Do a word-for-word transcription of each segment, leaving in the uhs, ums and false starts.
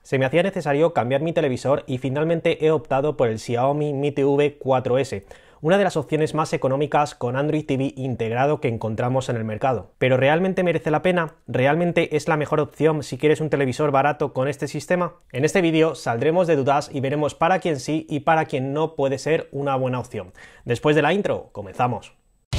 Se me hacía necesario cambiar mi televisor y finalmente he optado por el Xiaomi Mi T V cuatro ese, una de las opciones más económicas con Android T V integrado que encontramos en el mercado. ¿Pero realmente merece la pena? ¿Realmente es la mejor opción si quieres un televisor barato con este sistema? En este vídeo saldremos de dudas y veremos para quién sí y para quién no puede ser una buena opción. Después de la intro, comenzamos.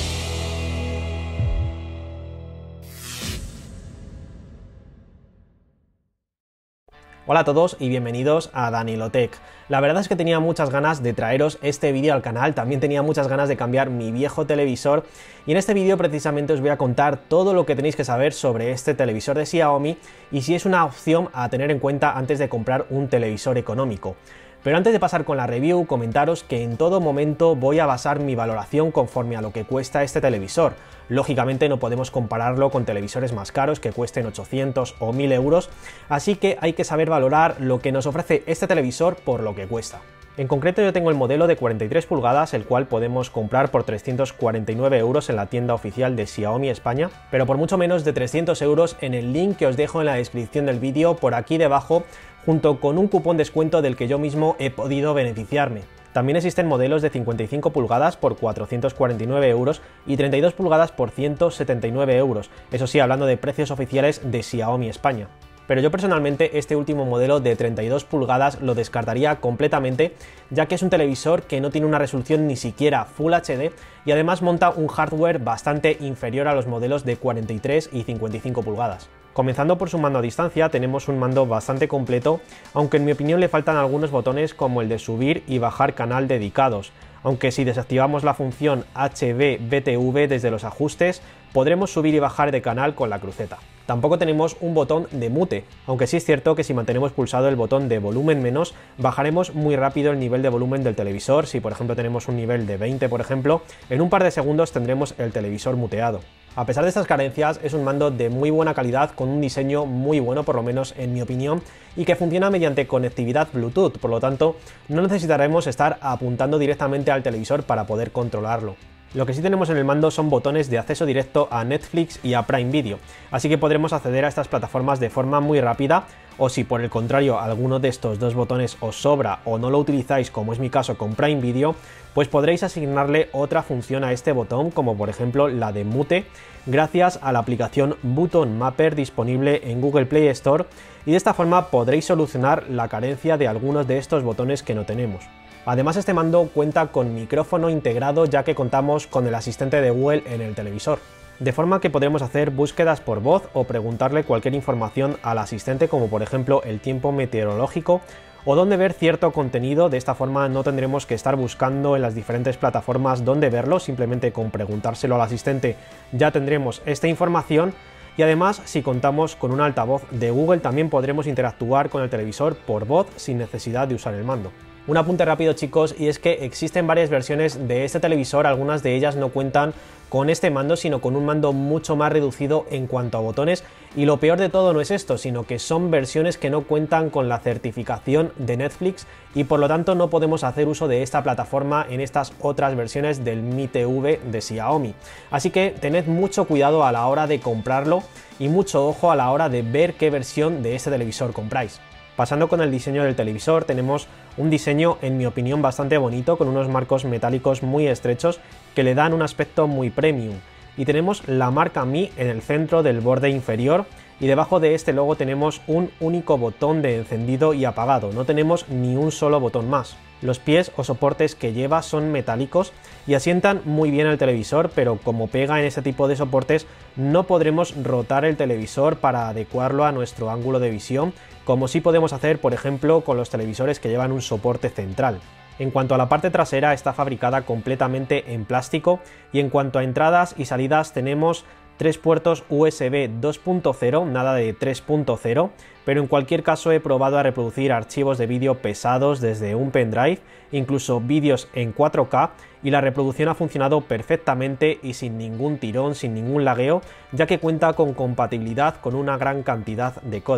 Hola a todos y bienvenidos a Danilotech. La verdad es que tenía muchas ganas de traeros este vídeo al canal, también tenía muchas ganas de cambiar mi viejo televisor y en este vídeo precisamente os voy a contar todo lo que tenéis que saber sobre este televisor de Xiaomi y si es una opción a tener en cuenta antes de comprar un televisor económico. Pero antes de pasar con la review, comentaros que en todo momento voy a basar mi valoración conforme a lo que cuesta este televisor. Lógicamente no podemos compararlo con televisores más caros que cuesten ochocientos o mil euros, así que hay que saber valorar lo que nos ofrece este televisor por lo que cuesta. En concreto yo tengo el modelo de cuarenta y tres pulgadas, el cual podemos comprar por trescientos cuarenta y nueve euros en la tienda oficial de Xiaomi España, pero por mucho menos de trescientos euros en el link que os dejo en la descripción del vídeo por aquí debajo, junto con un cupón descuento del que yo mismo he podido beneficiarme. También existen modelos de cincuenta y cinco pulgadas por cuatrocientos cuarenta y nueve euros y treinta y dos pulgadas por ciento setenta y nueve euros, eso sí, hablando de precios oficiales de Xiaomi España. Pero yo personalmente este último modelo de treinta y dos pulgadas lo descartaría completamente, ya que es un televisor que no tiene una resolución ni siquiera Full H D y además monta un hardware bastante inferior a los modelos de cuarenta y tres y cincuenta y cinco pulgadas. Comenzando por su mando a distancia, tenemos un mando bastante completo, aunque en mi opinión le faltan algunos botones como el de subir y bajar canal dedicados, aunque si desactivamos la función H B V T V desde los ajustes, podremos subir y bajar de canal con la cruceta. Tampoco tenemos un botón de mute, aunque sí es cierto que si mantenemos pulsado el botón de volumen menos, bajaremos muy rápido el nivel de volumen del televisor. Si por ejemplo tenemos un nivel de veinte, por ejemplo, en un par de segundos tendremos el televisor muteado. A pesar de estas carencias, es un mando de muy buena calidad con un diseño muy bueno, por lo menos en mi opinión, y que funciona mediante conectividad Bluetooth, por lo tanto no necesitaremos estar apuntando directamente al televisor para poder controlarlo. Lo que sí tenemos en el mando son botones de acceso directo a Netflix y a Prime Video, así que podremos acceder a estas plataformas de forma muy rápida, o si por el contrario alguno de estos dos botones os sobra o no lo utilizáis, como es mi caso con Prime Video, pues podréis asignarle otra función a este botón, como por ejemplo la de mute, gracias a la aplicación Button Mapper disponible en Google Play Store, y de esta forma podréis solucionar la carencia de algunos de estos botones que no tenemos. Además, este mando cuenta con micrófono integrado, ya que contamos con el asistente de Google en el televisor, de forma que podremos hacer búsquedas por voz o preguntarle cualquier información al asistente, como por ejemplo el tiempo meteorológico o dónde ver cierto contenido. De esta forma no tendremos que estar buscando en las diferentes plataformas dónde verlo, simplemente con preguntárselo al asistente ya tendremos esta información. Y además, si contamos con un altavoz de Google, también podremos interactuar con el televisor por voz sin necesidad de usar el mando. Un apunte rápido, chicos, y es que existen varias versiones de este televisor, algunas de ellas no cuentan con este mando, sino con un mando mucho más reducido en cuanto a botones, y lo peor de todo no es esto, sino que son versiones que no cuentan con la certificación de Netflix y por lo tanto no podemos hacer uso de esta plataforma en estas otras versiones del Mi T V de Xiaomi. Así que tened mucho cuidado a la hora de comprarlo y mucho ojo a la hora de ver qué versión de este televisor compráis. Pasando con el diseño del televisor, tenemos un diseño en mi opinión bastante bonito, con unos marcos metálicos muy estrechos que le dan un aspecto muy premium. Y tenemos la marca Mi en el centro del borde inferior y debajo de este logo tenemos un único botón de encendido y apagado, no tenemos ni un solo botón más. Los pies o soportes que lleva son metálicos y asientan muy bien el televisor, pero como pega en este tipo de soportes no podremos rotar el televisor para adecuarlo a nuestro ángulo de visión, como sí podemos hacer por ejemplo con los televisores que llevan un soporte central. En cuanto a la parte trasera, está fabricada completamente en plástico y en cuanto a entradas y salidas tenemos tres puertos U S B dos punto cero, nada de tres punto cero, pero en cualquier caso he probado a reproducir archivos de vídeo pesados desde un pendrive, incluso vídeos en cuatro K, y la reproducción ha funcionado perfectamente y sin ningún tirón, sin ningún lagueo, ya que cuenta con compatibilidad con una gran cantidad de códecs.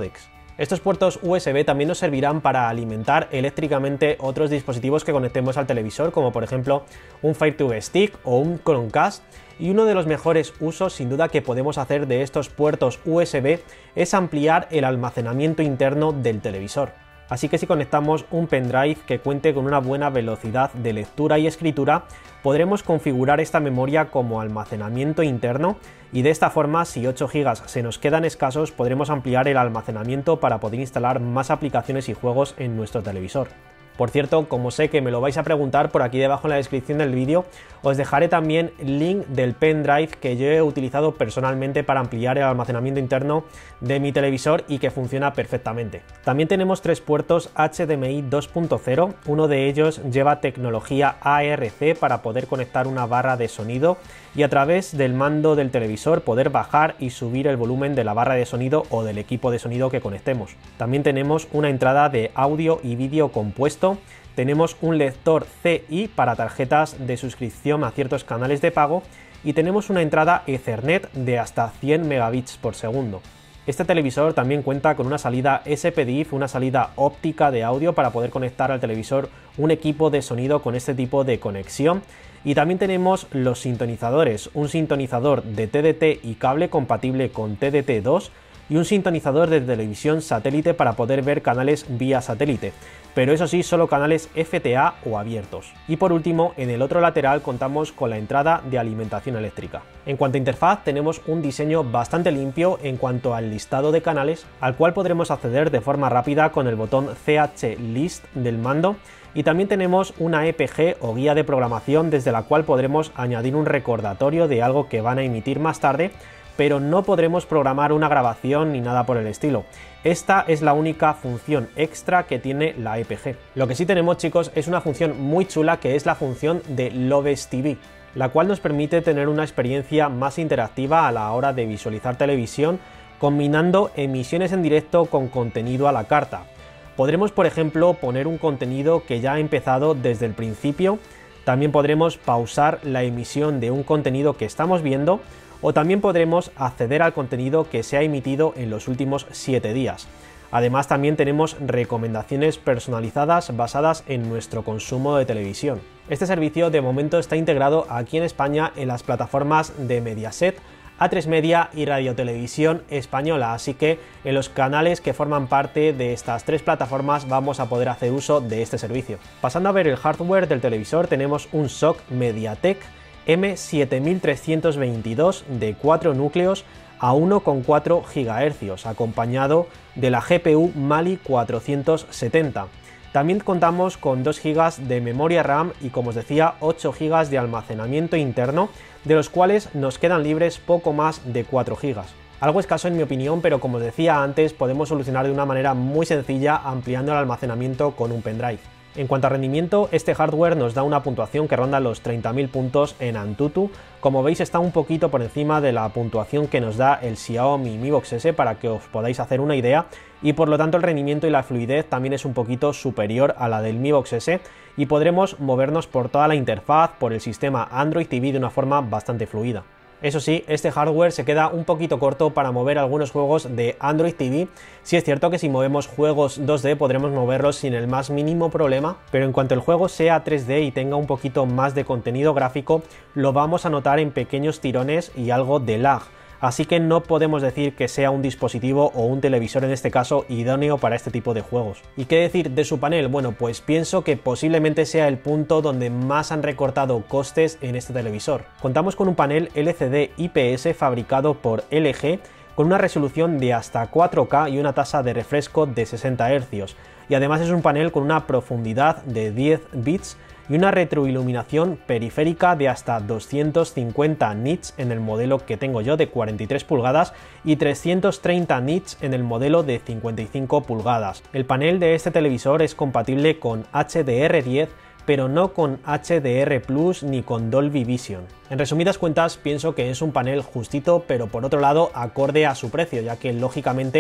Estos puertos U S B también nos servirán para alimentar eléctricamente otros dispositivos que conectemos al televisor, como por ejemplo un Fire T V Stick o un Chromecast, y uno de los mejores usos sin duda que podemos hacer de estos puertos U S B es ampliar el almacenamiento interno del televisor. Así que si conectamos un pendrive que cuente con una buena velocidad de lectura y escritura, podremos configurar esta memoria como almacenamiento interno y de esta forma, si ocho gigas se nos quedan escasos, podremos ampliar el almacenamiento para poder instalar más aplicaciones y juegos en nuestro televisor. Por cierto, como sé que me lo vais a preguntar, por aquí debajo en la descripción del vídeo os dejaré también el link del pendrive que yo he utilizado personalmente para ampliar el almacenamiento interno de mi televisor y que funciona perfectamente. También tenemos tres puertos H D M I dos punto cero, uno de ellos lleva tecnología A R C para poder conectar una barra de sonido y a través del mando del televisor poder bajar y subir el volumen de la barra de sonido o del equipo de sonido que conectemos. También tenemos una entrada de audio y vídeo compuesto. Tenemos un lector C I para tarjetas de suscripción a ciertos canales de pago y tenemos una entrada Ethernet de hasta cien megabits por segundo. Este televisor también cuenta con una salida S P D I F, una salida óptica de audio para poder conectar al televisor un equipo de sonido con este tipo de conexión. Y también tenemos los sintonizadores, un sintonizador de T D T y cable compatible con T D T dos y un sintonizador de televisión satélite para poder ver canales vía satélite, pero eso sí, solo canales F T A o abiertos. Y por último, en el otro lateral contamos con la entrada de alimentación eléctrica. En cuanto a interfaz, tenemos un diseño bastante limpio en cuanto al listado de canales, al cual podremos acceder de forma rápida con el botón C H List del mando. Y también tenemos una E P G o guía de programación desde la cual podremos añadir un recordatorio de algo que van a emitir más tarde, pero no podremos programar una grabación ni nada por el estilo. Esta es la única función extra que tiene la E P G. Lo que sí tenemos, chicos, es una función muy chula que es la función de Loves T V, la cual nos permite tener una experiencia más interactiva a la hora de visualizar televisión, combinando emisiones en directo con contenido a la carta. Podremos, por ejemplo, poner un contenido que ya ha empezado desde el principio. También podremos pausar la emisión de un contenido que estamos viendo, o también podremos acceder al contenido que se ha emitido en los últimos siete días. Además, también tenemos recomendaciones personalizadas basadas en nuestro consumo de televisión. Este servicio de momento está integrado aquí en España en las plataformas de Mediaset, A tres Media y Radio Televisión Española, así que en los canales que forman parte de estas tres plataformas vamos a poder hacer uso de este servicio. Pasando a ver el hardware del televisor, tenemos un S O C MediaTek M siete mil trescientos veintidós de cuatro núcleos a uno coma cuatro gigahercios, acompañado de la G P U Mali cuatrocientos setenta. También contamos con dos gigas de memoria RAM y, como os decía, ocho gigas de almacenamiento interno, de los cuales nos quedan libres poco más de cuatro gigas. Algo escaso en mi opinión, pero como os decía antes, podemos solucionar de una manera muy sencilla ampliando el almacenamiento con un pendrive. En cuanto a rendimiento, este hardware nos da una puntuación que ronda los treinta mil puntos en Antutu. Como veis, está un poquito por encima de la puntuación que nos da el Xiaomi Mi Box S, para que os podáis hacer una idea, y por lo tanto el rendimiento y la fluidez también es un poquito superior a la del Mi Box S, y podremos movernos por toda la interfaz, por el sistema Android T V de una forma bastante fluida. Eso sí, este hardware se queda un poquito corto para mover algunos juegos de Android T V. Sí es cierto que si movemos juegos dos D podremos moverlos sin el más mínimo problema, pero en cuanto el juego sea tres D y tenga un poquito más de contenido gráfico, lo vamos a notar en pequeños tirones y algo de lag. Así que no podemos decir que sea un dispositivo o un televisor en este caso idóneo para este tipo de juegos. ¿Y qué decir de su panel? Bueno, pues pienso que posiblemente sea el punto donde más han recortado costes en este televisor. Contamos con un panel L C D I P S fabricado por L G con una resolución de hasta cuatro K y una tasa de refresco de sesenta hercios. Y además es un panel con una profundidad de diez bits y una retroiluminación periférica de hasta doscientos cincuenta nits en el modelo que tengo yo de cuarenta y tres pulgadas y trescientos treinta nits en el modelo de cincuenta y cinco pulgadas. El panel de este televisor es compatible con H D R diez, pero no con H D R plus ni con Dolby Vision. En resumidas cuentas, pienso que es un panel justito, pero por otro lado acorde a su precio, ya que lógicamente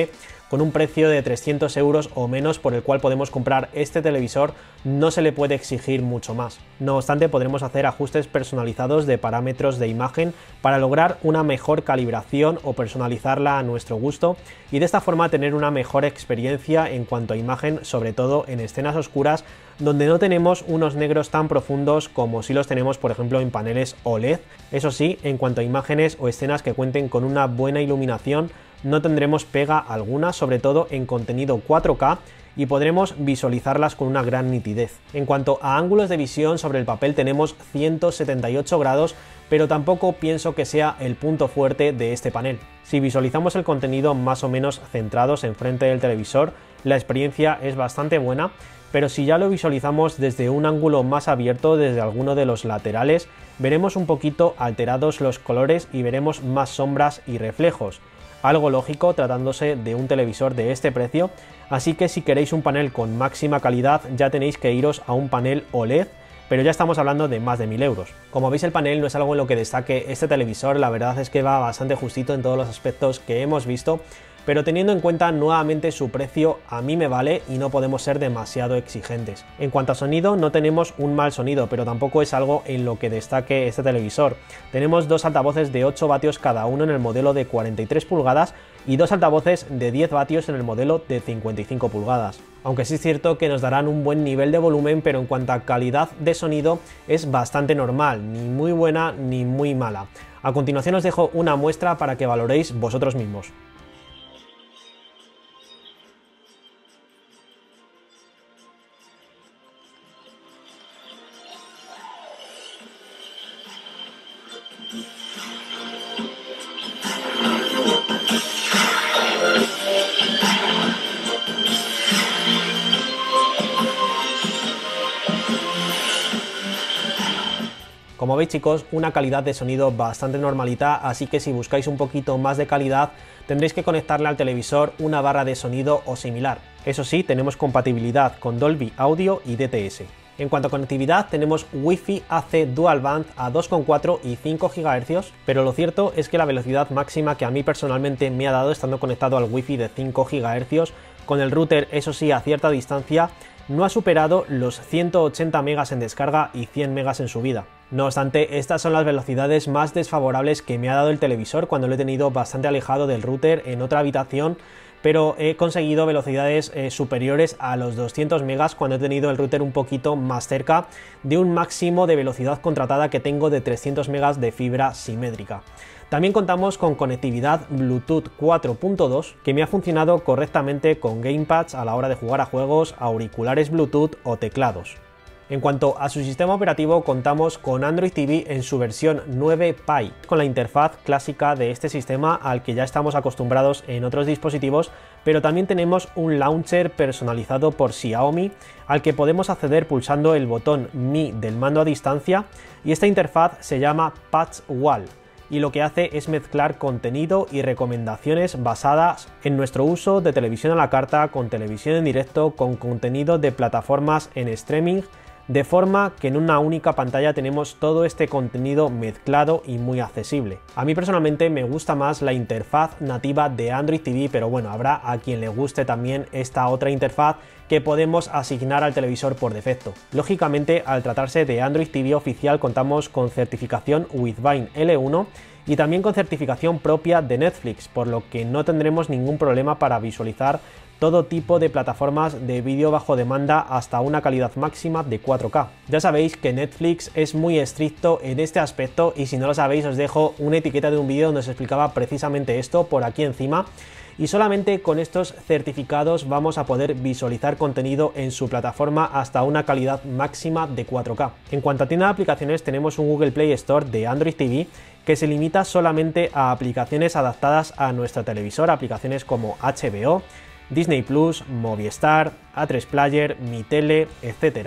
con un precio de trescientos euros o menos por el cual podemos comprar este televisor, no se le puede exigir mucho más. No obstante, podremos hacer ajustes personalizados de parámetros de imagen para lograr una mejor calibración o personalizarla a nuestro gusto y de esta forma tener una mejor experiencia en cuanto a imagen, sobre todo en escenas oscuras donde no tenemos unos negros tan profundos como si los tenemos por ejemplo en paneles O L E D. Eso sí, en cuanto a imágenes o escenas que cuenten con una buena iluminación, no tendremos pega alguna, sobre todo en contenido cuatro K, y podremos visualizarlas con una gran nitidez. En cuanto a ángulos de visión, sobre el papel tenemos ciento setenta y ocho grados, pero tampoco pienso que sea el punto fuerte de este panel. Si visualizamos el contenido más o menos centrados enfrente del televisor, la experiencia es bastante buena, pero si ya lo visualizamos desde un ángulo más abierto, desde alguno de los laterales, veremos un poquito alterados los colores y veremos más sombras y reflejos. Algo lógico tratándose de un televisor de este precio, así que si queréis un panel con máxima calidad ya tenéis que iros a un panel O L E D, pero ya estamos hablando de más de mil euros. Como veis, el panel no es algo en lo que destaque este televisor, la verdad es que va bastante justito en todos los aspectos que hemos visto, pero teniendo en cuenta nuevamente su precio, a mí me vale y no podemos ser demasiado exigentes. En cuanto a sonido, no tenemos un mal sonido, pero tampoco es algo en lo que destaque este televisor. Tenemos dos altavoces de ocho vatios cada uno en el modelo de cuarenta y tres pulgadas y dos altavoces de diez vatios en el modelo de cincuenta y cinco pulgadas. Aunque sí es cierto que nos darán un buen nivel de volumen, pero en cuanto a calidad de sonido es bastante normal, ni muy buena ni muy mala. A continuación os dejo una muestra para que valoréis vosotros mismos. Como veis, chicos, una calidad de sonido bastante normalita, así que si buscáis un poquito más de calidad tendréis que conectarle al televisor una barra de sonido o similar. Eso sí, tenemos compatibilidad con Dolby Audio y D T S. En cuanto a conectividad, tenemos Wi-Fi A C Dual Band a dos coma cuatro y cinco gigahercios, pero lo cierto es que la velocidad máxima que a mí personalmente me ha dado estando conectado al Wi-Fi de cinco gigahercios, con el router eso sí a cierta distancia, no ha superado los ciento ochenta megas en descarga y cien megas en subida. No obstante, estas son las velocidades más desfavorables que me ha dado el televisor cuando lo he tenido bastante alejado del router en otra habitación, pero he conseguido velocidades eh, superiores a los doscientos megas cuando he tenido el router un poquito más cerca de un máximo de velocidad contratada que tengo de trescientos megas de fibra simétrica. También contamos con conectividad Bluetooth cuatro punto dos que me ha funcionado correctamente con gamepads a la hora de jugar a juegos, auriculares Bluetooth o teclados. En cuanto a su sistema operativo, contamos con Android T V en su versión nueve Pie, con la interfaz clásica de este sistema al que ya estamos acostumbrados en otros dispositivos, pero también tenemos un launcher personalizado por Xiaomi al que podemos acceder pulsando el botón Mi del mando a distancia, y esta interfaz se llama Patch Wall, y lo que hace es mezclar contenido y recomendaciones basadas en nuestro uso de televisión a la carta, con televisión en directo, con contenido de plataformas en streaming, de forma que en una única pantalla tenemos todo este contenido mezclado y muy accesible. A mí personalmente me gusta más la interfaz nativa de Android T V, pero bueno, habrá a quien le guste también esta otra interfaz que podemos asignar al televisor por defecto. Lógicamente, al tratarse de Android T V oficial, contamos con certificación Widevine L uno y también con certificación propia de Netflix, por lo que no tendremos ningún problema para visualizar todo tipo de plataformas de vídeo bajo demanda hasta una calidad máxima de cuatro K. Ya sabéis que Netflix es muy estricto en este aspecto, y si no lo sabéis os dejo una etiqueta de un vídeo donde os explicaba precisamente esto por aquí encima, y solamente con estos certificados vamos a poder visualizar contenido en su plataforma hasta una calidad máxima de cuatro K. En cuanto a tienda de aplicaciones, tenemos un Google Play Store de Android T V que se limita solamente a aplicaciones adaptadas a nuestro televisor, aplicaciones como H B O, Disney Plus, Movistar, A tres Player, Mi Tele, etcétera.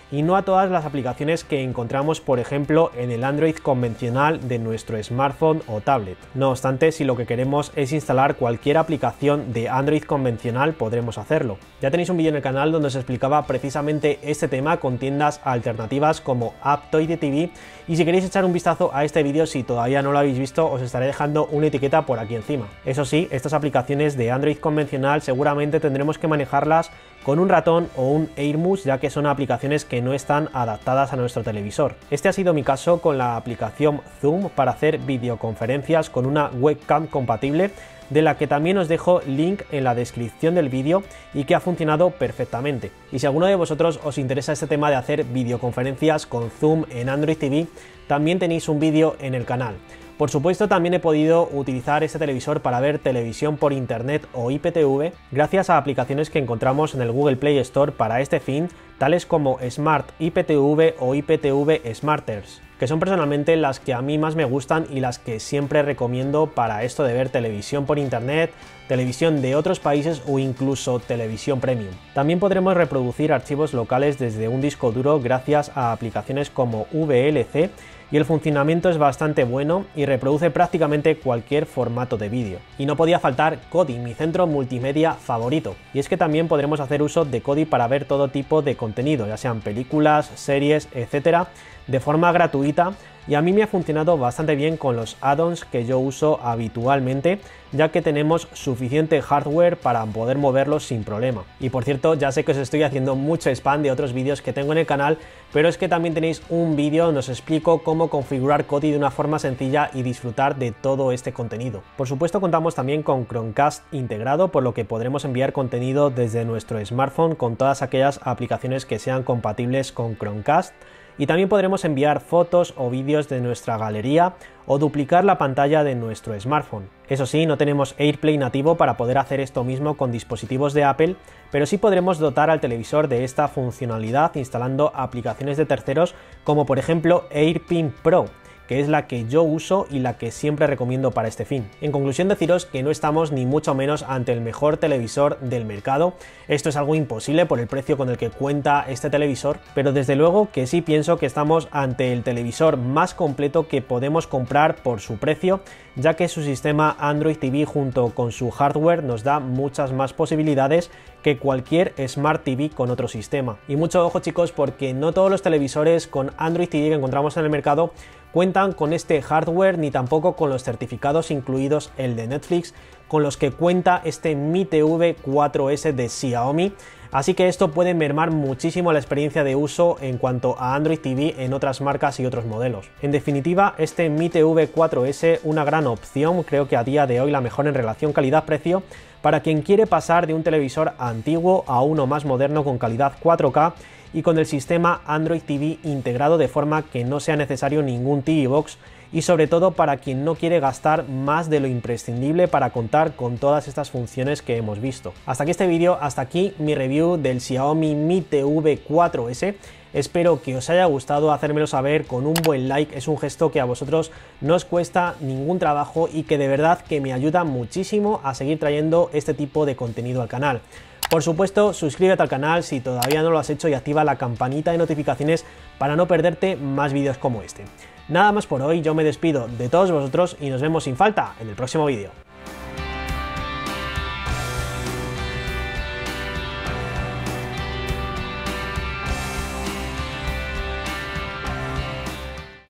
y no a todas las aplicaciones que encontramos, por ejemplo, en el Android convencional de nuestro smartphone o tablet. No obstante, si lo que queremos es instalar cualquier aplicación de Android convencional, podremos hacerlo. Ya tenéis un vídeo en el canal donde os explicaba precisamente este tema con tiendas alternativas como Aptoide T V, y si queréis echar un vistazo a este vídeo, si todavía no lo habéis visto, os estaré dejando una etiqueta por aquí encima. Eso sí, estas aplicaciones de Android convencional seguramente tendremos que manejarlas con un ratón o un AirMouse, ya que son aplicaciones que no están adaptadas a nuestro televisor. Este ha sido mi caso con la aplicación Zoom para hacer videoconferencias con una webcam compatible, de la que también os dejo link en la descripción del vídeo y que ha funcionado perfectamente. Y si alguno de vosotros os interesa este tema de hacer videoconferencias con Zoom en Android T V, también tenéis un vídeo en el canal. Por supuesto, también he podido utilizar este televisor para ver televisión por internet o I P T V gracias a aplicaciones que encontramos en el Google Play Store para este fin, tales como Smart I P T V o I P T V Smarters, que son personalmente las que a mí más me gustan y las que siempre recomiendo para esto de ver televisión por internet, televisión de otros países o incluso televisión premium. También podremos reproducir archivos locales desde un disco duro gracias a aplicaciones como V L C, y el funcionamiento es bastante bueno y reproduce prácticamente cualquier formato de vídeo. Y no podía faltar Kodi, mi centro multimedia favorito, y es que también podremos hacer uso de Kodi para ver todo tipo de contenido, ya sean películas, series, etcétera, de forma gratuita, y a mí me ha funcionado bastante bien con los add-ons que yo uso habitualmente, ya que tenemos suficiente hardware para poder moverlos sin problema. Y por cierto, ya sé que os estoy haciendo mucho spam de otros vídeos que tengo en el canal, pero es que también tenéis un vídeo donde os explico cómo configurar Kodi de una forma sencilla y disfrutar de todo este contenido. Por supuesto, contamos también con Chromecast integrado, por lo que podremos enviar contenido desde nuestro smartphone con todas aquellas aplicaciones que sean compatibles con Chromecast. Y también podremos enviar fotos o vídeos de nuestra galería o duplicar la pantalla de nuestro smartphone. Eso sí, no tenemos AirPlay nativo para poder hacer esto mismo con dispositivos de Apple, pero sí podremos dotar al televisor de esta funcionalidad instalando aplicaciones de terceros como por ejemplo AirPin Pro, que es la que yo uso y la que siempre recomiendo para este fin. En conclusión, deciros que no estamos ni mucho menos ante el mejor televisor del mercado. Esto es algo imposible por el precio con el que cuenta este televisor, pero desde luego que sí pienso que estamos ante el televisor más completo que podemos comprar por su precio, ya que su sistema Android T V junto con su hardware nos da muchas más posibilidades que cualquier Smart T V con otro sistema. Y mucho ojo, chicos, porque no todos los televisores con Android T V que encontramos en el mercado cuentan con este hardware, ni tampoco con los certificados, incluidos el de Netflix, con los que cuenta este Mi T V cuatro S de Xiaomi. Así que esto puede mermar muchísimo la experiencia de uso en cuanto a Android T V en otras marcas y otros modelos. En definitiva, este Mi T V cuatro S, una gran opción, creo que a día de hoy la mejor en relación calidad-precio, para quien quiere pasar de un televisor antiguo a uno más moderno con calidad cuatro K y con el sistema Android T V integrado de forma que no sea necesario ningún T V Box, y sobre todo para quien no quiere gastar más de lo imprescindible para contar con todas estas funciones que hemos visto. Hasta aquí este vídeo, hasta aquí mi review del Xiaomi Mi T V cuatro S. Espero que os haya gustado, hacérmelo saber con un buen like, es un gesto que a vosotros no os cuesta ningún trabajo y que de verdad que me ayuda muchísimo a seguir trayendo este tipo de contenido al canal. Por supuesto, suscríbete al canal si todavía no lo has hecho y activa la campanita de notificaciones para no perderte más vídeos como este. Nada más por hoy, yo me despido de todos vosotros y nos vemos sin falta en el próximo vídeo.